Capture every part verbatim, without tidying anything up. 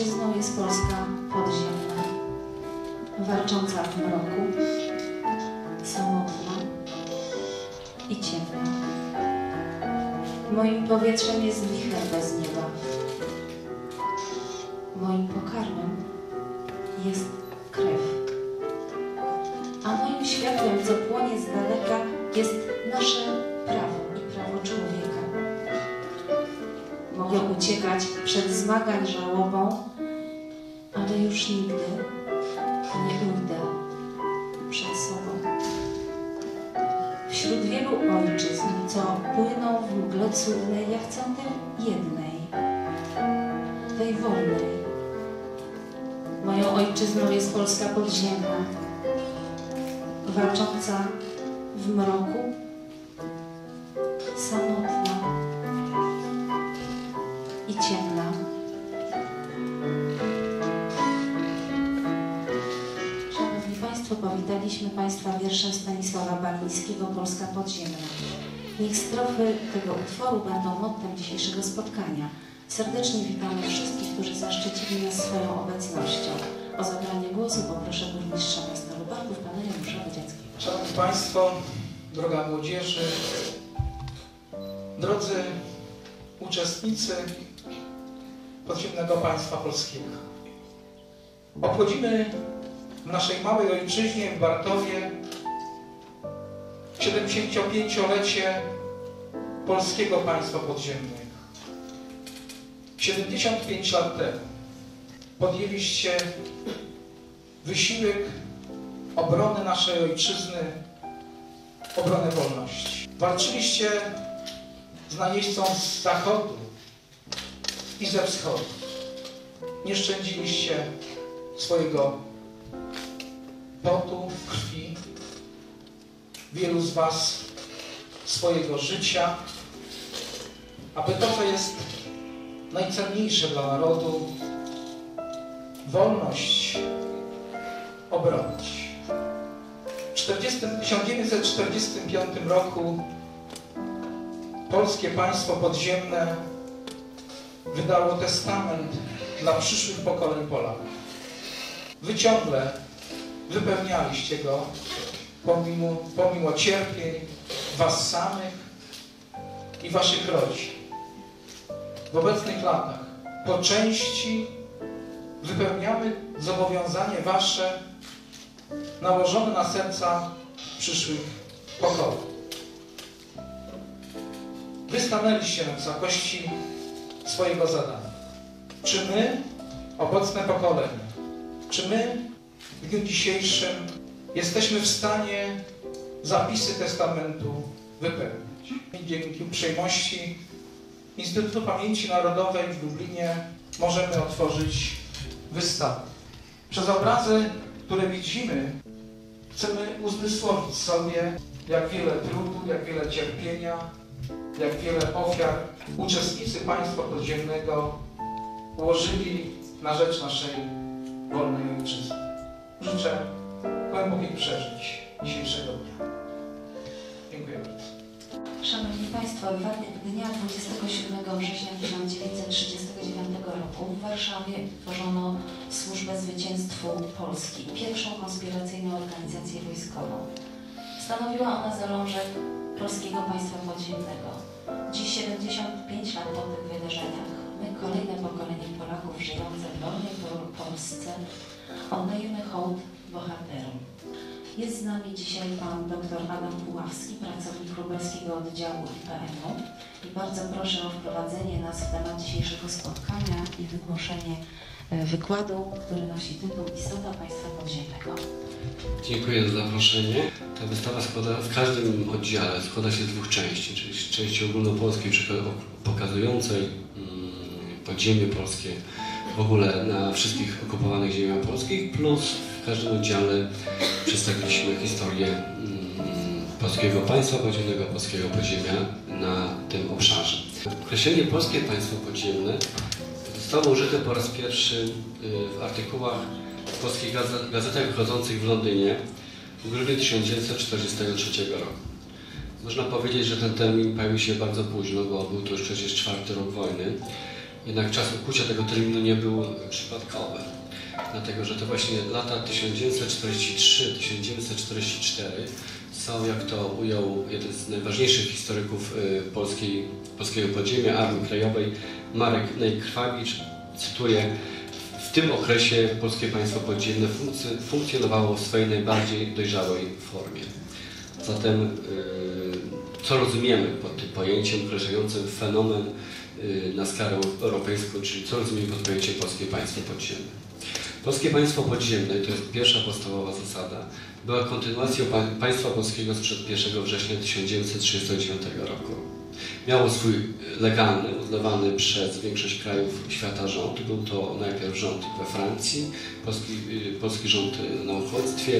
ojczyzną jest Polska podziemna, walcząca w mroku, samotna i ciemna. Moim powietrzem jest wicher bez nieba. Moim pokarmem jest krew. A moim światłem, co płonie z daleka, jest nasze prawo i prawo człowieka. Mogę uciekać przed zmagań żałobą, ale już nigdy nie ujdę przed sobą. Wśród wielu ojczyzn, co płyną w mgle cudnej, ja chcę tej jednej, tej wolnej. Moją ojczyzną jest Polska podziemna, walcząca w mroku, samotna i ciemna. Szanowni Państwo, powitaliśmy Państwa wierszem Stanisława Balińskiego „Polska podziemna”. Niech strofy tego utworu będą mottem dzisiejszego spotkania. Serdecznie witamy wszystkich, którzy zaszczycili nas swoją obecnością. O zabranie głosu poproszę burmistrza miasta Lubartów, pana Janusza Wydziackiego. Szanowni Państwo, droga młodzieży, drodzy uczestnicy podziemnego państwa polskiego. Obchodzimy w naszej małej ojczyźnie w Bartowie siedemdziesięciopięciolecie polskiego państwa podziemnego. siedemdziesiąt pięć lat temu podjęliście wysiłek obrony naszej ojczyzny, obrony wolności. Walczyliście z najeźdźcą z zachodu i ze wschodu. Nie szczędziliście swojego potu, krwi, wielu z was swojego życia, aby to, co jest najcenniejsze dla narodu, wolność, obronić. W tysiąc dziewięćset czterdziestym piątym roku polskie państwo podziemne wydało testament dla przyszłych pokoleń Polaków. Wy ciągle wypełnialiście go pomimo, pomimo cierpień was samych i waszych rodzin. W obecnych latach po części wypełniamy zobowiązanie wasze nałożone na serca przyszłych pokoleń. Wy stanęliście na wysokości swojego zadania. Czy my, obecne pokolenie, czy my w dniu dzisiejszym jesteśmy w stanie zapisy testamentu wypełnić? Dzięki uprzejmości Instytutu Pamięci Narodowej w Lublinie możemy otworzyć wystawę. Przez obrazy, które widzimy, chcemy uzmysłowić sobie, jak wiele trudu, jak wiele cierpienia, jak wiele ofiar uczestnicy państwa podziemnego ułożyli na rzecz naszej wolnej ojczyzny. Życzę głębokich przeżyć dzisiejszego dnia. Dziękuję bardzo. Szanowni Państwo, dnia dwudziestego siódmego września tysiąc dziewięćset trzydziestego dziewiątego roku w Warszawie tworzono Służbę Zwycięstwu Polski, pierwszą konspiracyjną organizację wojskową. Stanowiła ona zalążek polskiego państwa podziemnego. Dziś, siedemdziesiąt pięć lat po tych wydarzeniach, my, kolejne pokolenie Polaków żyjące w wolnej Polsce, oddajemy hołd bohaterom. Jest z nami dzisiaj pan dr Adam Puławski, pracownik lubelskiego oddziału I P N u, i bardzo proszę o wprowadzenie nas w temat dzisiejszego spotkania i wygłoszenie wykładu, który nosi tytuł Istota Państwa Podziemnego. Dziękuję za zaproszenie. Ta wystawa składa, w każdym oddziale składa się z dwóch części, czyli z części ogólnopolskiej pokazującej mm, podziemie polskie w ogóle na wszystkich okupowanych ziemiach polskich, plus w każdym oddziale przedstawiliśmy historię mm, polskiego państwa podziemnego, polskiego podziemia na tym obszarze. Określenie polskie państwo podziemne zostało użyte po raz pierwszy w artykułach w polskich gazetach wychodzących w Londynie w grudniu tysiąc dziewięćset czterdziestego trzeciego roku. Można powiedzieć, że ten termin pojawił się bardzo późno, bo był to już przecież czwarty rok wojny. Jednak czas ukucia tego terminu nie był przypadkowy, dlatego że to właśnie lata tysiąc dziewięćset czterdziesty trzeci do tysiąc dziewięćset czterdziesty czwarty są, jak to ujął jeden z najważniejszych historyków polskiej, polskiego podziemia, Armii Krajowej, Marek Nejkrwawicz, cytuję: w tym okresie polskie państwo podziemne funkcjonowało w swojej najbardziej dojrzałej formie. Zatem co rozumiemy pod tym pojęciem określającym fenomen na skalę europejską, czyli co rozumiemy pod pojęciem polskie państwo podziemne? Polskie państwo podziemne, to jest pierwsza podstawowa zasada, była kontynuacją państwa polskiego sprzed pierwszego września tysiąc dziewięćset trzydziestego dziewiątego roku. Miało swój legalny, uznawany przez większość krajów świata rząd. Był to najpierw rząd we Francji, polski, polski rząd na uchodźstwie,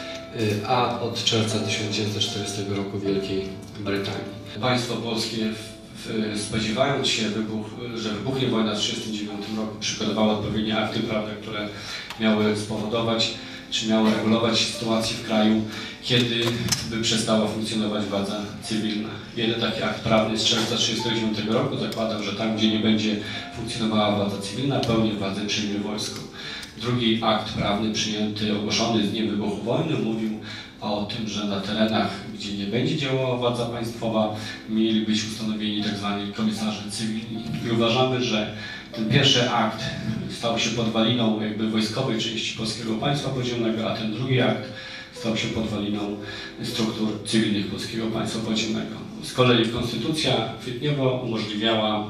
a od czerwca tysiąc dziewięćset czterdziestego roku Wielkiej Brytanii. Państwo polskie, spodziewając się, wybuch, że wybuchnie wojna w tysiąc dziewięćset trzydziestym dziewiątym roku, przygotowało odpowiednie akty prawne, które miały spowodować, czy miały regulować sytuację w kraju, kiedy by przestała funkcjonować władza cywilna. Jeden taki akt prawny z czerwca tysiąc dziewięćset trzydziestego dziewiątego roku zakładał, że tam, gdzie nie będzie funkcjonowała władza cywilna, pełnię władzę przyjmie wojsko. Drugi akt prawny przyjęty, ogłoszony z dniem wybuchu wojny, mówił o tym, że na terenach, gdzie nie będzie działała władza państwowa, mieli być ustanowieni tzw. komisarze cywilni. I uważamy, że ten pierwszy akt stał się podwaliną jakby wojskowej części polskiego państwa podziemnego, a ten drugi akt stał się podwaliną struktur cywilnych polskiego państwa podziemnego. Z kolei konstytucja kwietniowa umożliwiała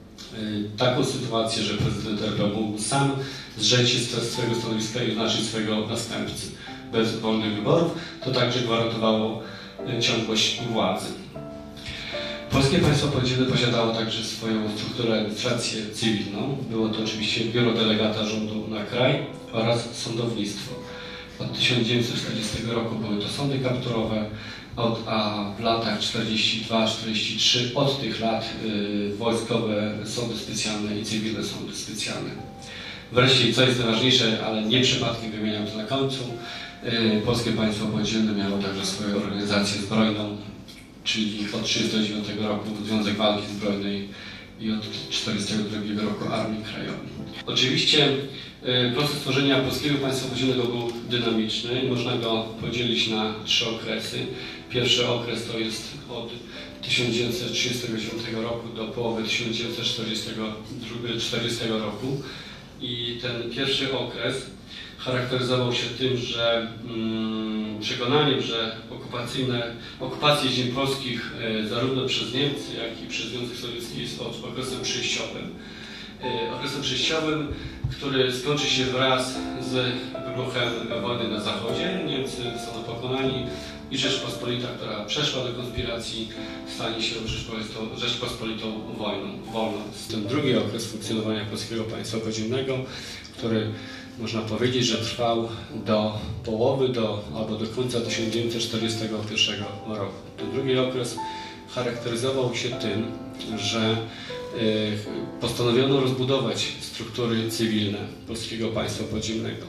taką sytuację, że prezydent R P mógł sam zrzec się z swojego stanowiska i oznaczyć swojego następcy bez wolnych wyborów. To także gwarantowało ciągłość władzy. Polskie państwo podziemne posiadało także swoją strukturę, administrację cywilną. Było to oczywiście biuro delegata rządu na kraj oraz sądownictwo. Od tysiąc dziewięćset czterdziestego roku były to sądy kapturowe, od, a w latach czterdziestym drugim do czterdziestego trzeciego od tych lat y, wojskowe sądy specjalne i cywilne sądy specjalne. Wreszcie, co jest najważniejsze, ale nie przypadkiem wymieniam to na końcu, y, polskie państwo podziemne miało także swoją organizację zbrojną, czyli od tysiąc dziewięćset trzydziestego dziewiątego roku Związek Walki Zbrojnej i od tysiąc dziewięćset czterdziestego drugiego roku Armii Krajowej. Oczywiście y, proces tworzenia polskiego państwa podziemnego był dynamiczny i można go podzielić na trzy okresy. Pierwszy okres to jest od tysiąc dziewięćset trzydziestego dziewiątego roku do połowy tysiąc dziewięćset czterdziestego roku i ten pierwszy okres charakteryzował się tym, że mm, przekonaniem, że okupacyjne, okupacje ziem polskich e, zarówno przez Niemcy, jak i przez Związek Sowiecki jest okresem przejściowym. E, okresem przejściowym, który skończy się wraz z wybuchem wojny na Zachodzie. Niemcy zostaną pokonani i Rzeczpospolita, która przeszła do konspiracji, stanie się Rzeczpospolitą, Rzeczpospolitą wojną, wolną. Ten drugi okres funkcjonowania polskiego państwa podziemnego, który można powiedzieć, że trwał do połowy, do, albo do końca tysiąc dziewięćset czterdziestego pierwszego roku. Ten drugi okres charakteryzował się tym, że y, postanowiono rozbudować struktury cywilne polskiego państwa podziemnego.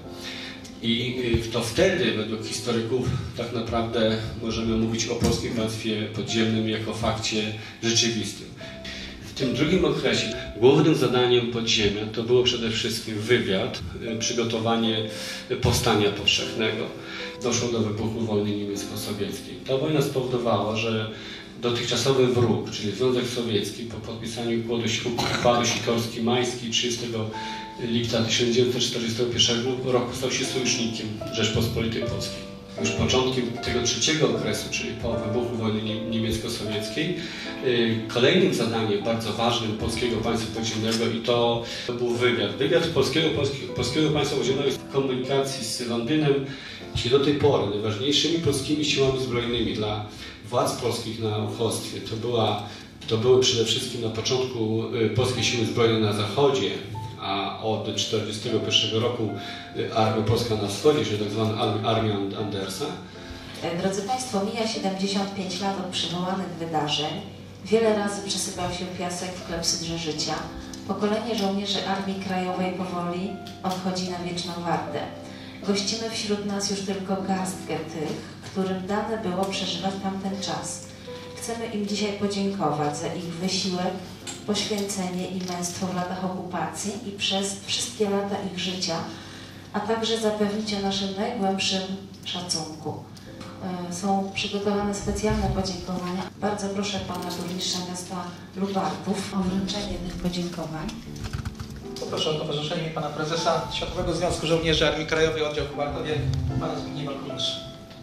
I y, to wtedy, według historyków, tak naprawdę możemy mówić o polskim państwie podziemnym jako fakcie rzeczywistym. W tym drugim okresie głównym zadaniem podziemia to było przede wszystkim wywiad, przygotowanie powstania powszechnego. Doszło do wybuchu wojny niemiecko-sowieckiej. Ta wojna spowodowała, że dotychczasowy wróg, czyli Związek Sowiecki, po podpisaniu układu Sikorski-Majski trzydziestego lipca tysiąc dziewięćset czterdziestego pierwszego roku stał się sojusznikiem Rzeczpospolitej Polskiej. Już początkiem tego trzeciego okresu, czyli po wybuchu wojny niemiecko-sowieckiej, kolejnym zadaniem bardzo ważnym polskiego państwa podziemnego i to, to był wywiad. Wywiad polskiego, polskiego, polskiego państwa podziemnego jest w komunikacji z Londynem, czyli do tej pory najważniejszymi polskimi siłami zbrojnymi dla władz polskich na uchodźstwie. To, była, to były przede wszystkim na początku polskie siły zbrojne na zachodzie, a od tysiąc dziewięćset czterdziestego pierwszego roku Armia Polska na wschodzie, czyli tak zwana Armia Andersa. Drodzy Państwo, mija siedemdziesiąt pięć lat od przywołanych wydarzeń. Wiele razy przesypał się piasek w klepsydrze życia. Pokolenie żołnierzy Armii Krajowej powoli odchodzi na wieczną wartę. Gościmy wśród nas już tylko garstkę tych, którym dane było przeżywać tamten czas. Chcemy im dzisiaj podziękować za ich wysiłek poświęcenie i męstwo w latach okupacji i przez wszystkie lata ich życia, a także zapewnić o naszym najgłębszym szacunku. Są przygotowane specjalne podziękowania. Bardzo proszę pana burmistrza miasta Lubartów o wręczenie tych podziękowań. Poproszę o towarzyszenie pana prezesa Światowego Związku Żołnierzy Armii Krajowej Oddział w Bartowie, pana Zbigniewa Kulisza.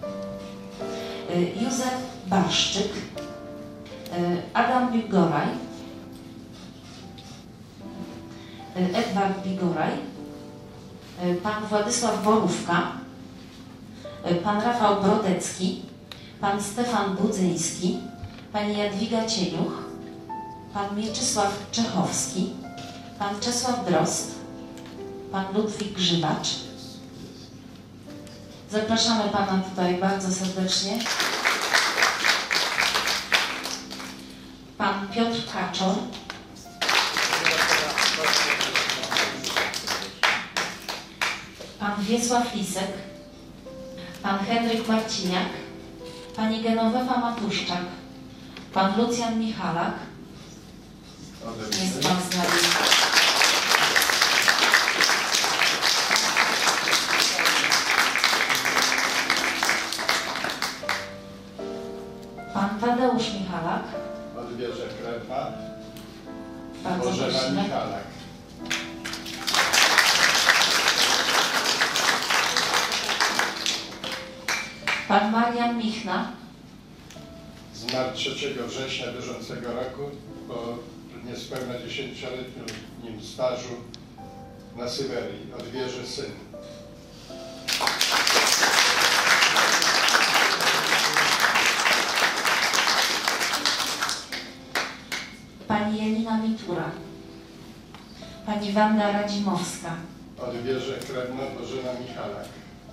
Józef Barszczyk, Adam Bigoraj, Edward Bigoraj, pan Władysław Borówka, pan Rafał Brodecki, pan Stefan Budzyński, pani Jadwiga Cieniuch, pan Mieczysław Czechowski, pan Czesław Drozd, pan Ludwik Grzybacz. Zapraszamy pana tutaj bardzo serdecznie. Pan Piotr Kaczor, pan Wiesław Lisek, pan Henryk Marciniak, pani Genowefa Matuszczak, pan Lucjan Michalak. Jest pan z nami. Pan Tadeusz Michalak. Odbierze Krewna. Bardzo Bożena prosimy. Michalak. Pan Marian Michna. Zmarł trzeciego września bieżącego roku po niespełna dziesięcioletnim stażu na Syberii. Odbierze syn. Pani Janina Mitura. Pani Wanda Radzimowska. Odbierze Krewna Bożena Michalak.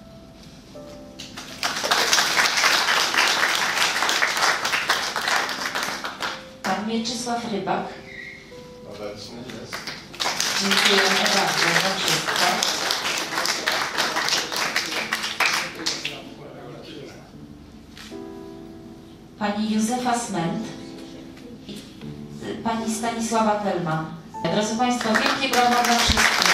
Pan Mieczysław Rybak. Obecny jest. Dziękujemy bardzo za wszystko. Pani Józefa Smęt i pani Stanisława Telman. Drodzy Państwo, wielkie brawa dla wszystkich.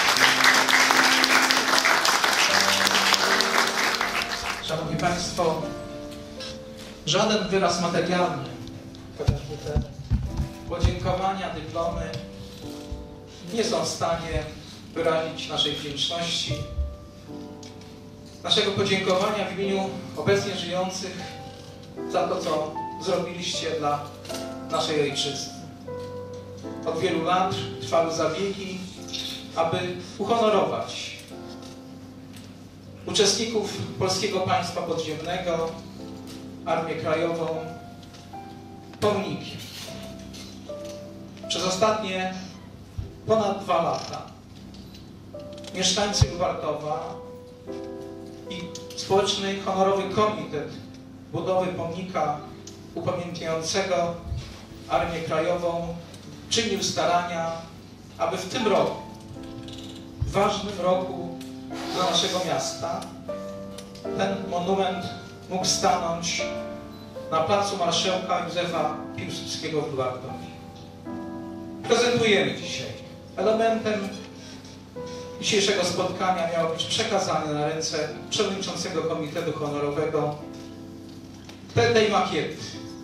Szanowni Państwo, żaden wyraz materialny, chociażby te podziękowania, dyplomy, nie są w stanie wyrazić naszej wdzięczności, naszego podziękowania w imieniu obecnie żyjących za to, co zrobiliście dla naszej ojczyzny. Od wielu lat trwały zabiegi, aby uhonorować uczestników Polskiego Państwa Podziemnego, Armię Krajową, pomnikiem. Przez ostatnie ponad dwa lata mieszkańcy Lubartowa i Społeczny Honorowy Komitet Budowy Pomnika upamiętniającego Armię Krajową czynił starania, aby w tym roku, ważnym roku dla naszego miasta, ten monument mógł stanąć na placu Marszałka Józefa Piłsudskiego w Lubartowie. Prezentujemy dzisiaj. Elementem dzisiejszego spotkania miało być przekazanie na ręce przewodniczącego Komitetu Honorowego te, tej makiety.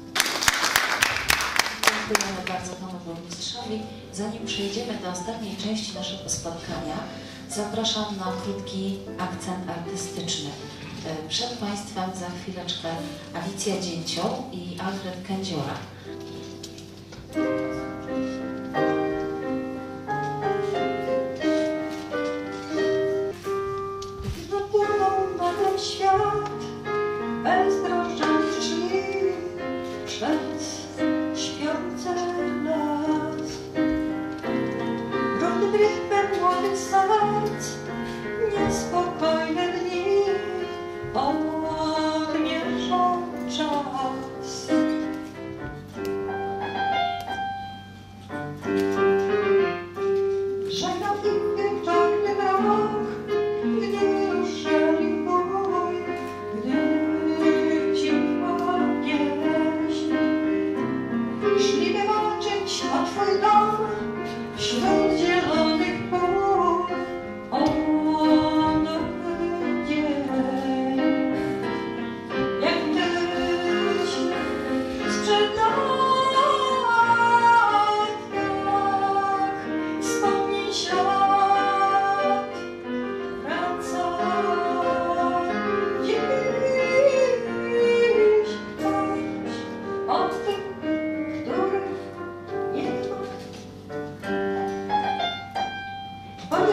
Dziękujemy bardzo panu burmistrzowi. Zanim przejdziemy do ostatniej części naszego spotkania, zapraszam na krótki akcent artystyczny. Przed Państwem za chwileczkę Alicja Dzięcioł i Alfred Kędziora. Zapłynął na ten świat bezdrożnych drzwi przez śpiące nas. Grudnym rytmem młodych serc niespokojne dni odmierzą czas. Żegnam ich wieczorny mrok, gdy ruszyli bój, gdy cicha pieśń. Szli by walczyć o Twój dom,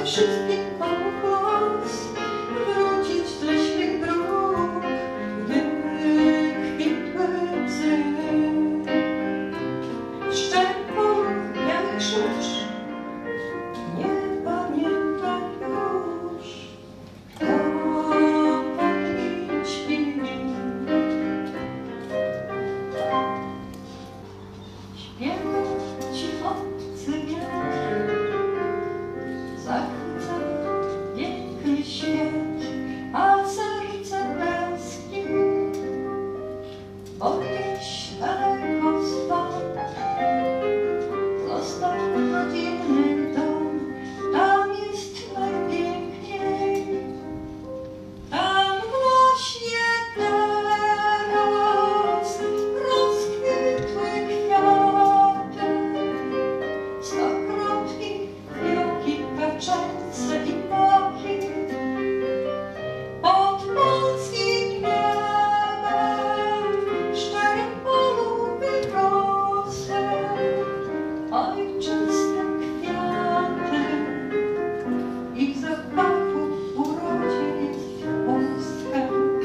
wszystkim pomóc wrócić do śwych dróg, gdy kwitły łzy. Szczepą jak krzyż, nie pamięta już, kto pod nim śpi. Śpiewa ci obcy wiatr, zachwyca piękny świat, a serce tęskni, bo gdzieś daleko stąd został rodzinny dom. Tam jest najpiękniej, tam właśnie teraz rozkwitły kwiaty, stokrotki, fiołki, kaczęce i maki. Pod polskim niebem w szczerym polu wyrosły ojczyste kwiaty. Ich zapachu w urodzie jest Polska.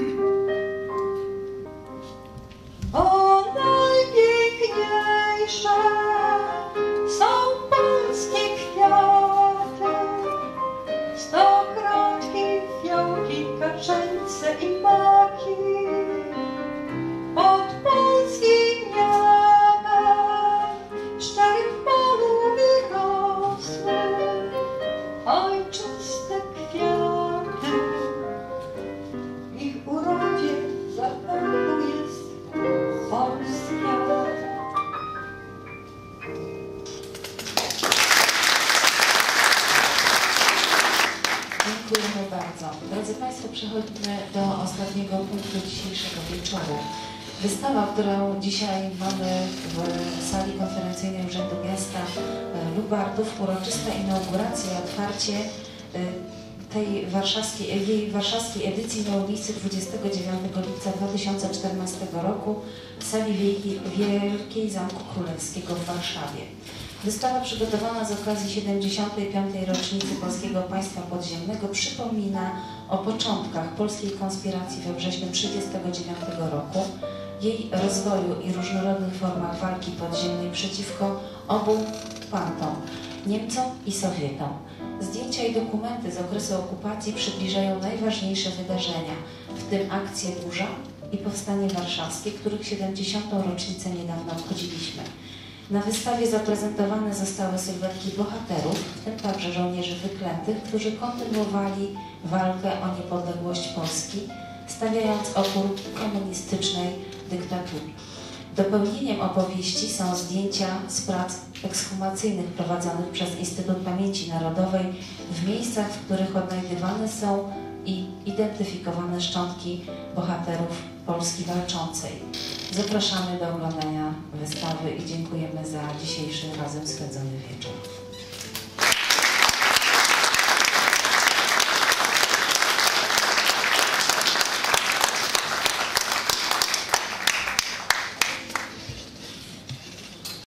O najpiękniejsze są polskie kwiaty, stokrotki, fiołki, kaczęce i maki. Pod polskim niebem w szczerym polu wyrosły ojczyste kwiaty. W ich urodzie zapachu jest Polska. Dziękujemy bardzo. Drodzy Państwo, przechodzimy do ostatniego punktu dzisiejszego wieczoru. Wystawa, którą dzisiaj mamy w sali konferencyjnej Urzędu Miasta Lubardów, uroczysta inauguracja i otwarcie tej warszawskiej, jej warszawskiej edycji miało miejsce dwudziestego dziewiątego lipca dwa tysiące czternastego roku w sali Wielkiej, Wielkiej Zamku Królewskiego w Warszawie. Wystawa przygotowana z okazji siedemdziesiątej piątej rocznicy Polskiego Państwa Podziemnego przypomina o początkach polskiej konspiracji we wrześniu tysiąc dziewięćset trzydziestego dziewiątego roku, jej rozwoju i różnorodnych formach walki podziemnej przeciwko obu okkupantom, Niemcom i Sowietom. Zdjęcia i dokumenty z okresu okupacji przybliżają najważniejsze wydarzenia, w tym akcję Burza i Powstanie Warszawskie, których siedemdziesiątą rocznicę niedawno obchodziliśmy. Na wystawie zaprezentowane zostały sylwetki bohaterów, w tym także żołnierzy wyklętych, którzy kontynuowali walkę o niepodległość Polski, stawiając opór komunistycznej dyktaturze. Dopełnieniem opowieści są zdjęcia z prac ekshumacyjnych prowadzonych przez Instytut Pamięci Narodowej w miejscach, w których odnajdywane są i identyfikowane szczątki bohaterów Polski walczącej. Zapraszamy do oglądania wystawy i dziękujemy za dzisiejszy razem spędzony wieczór.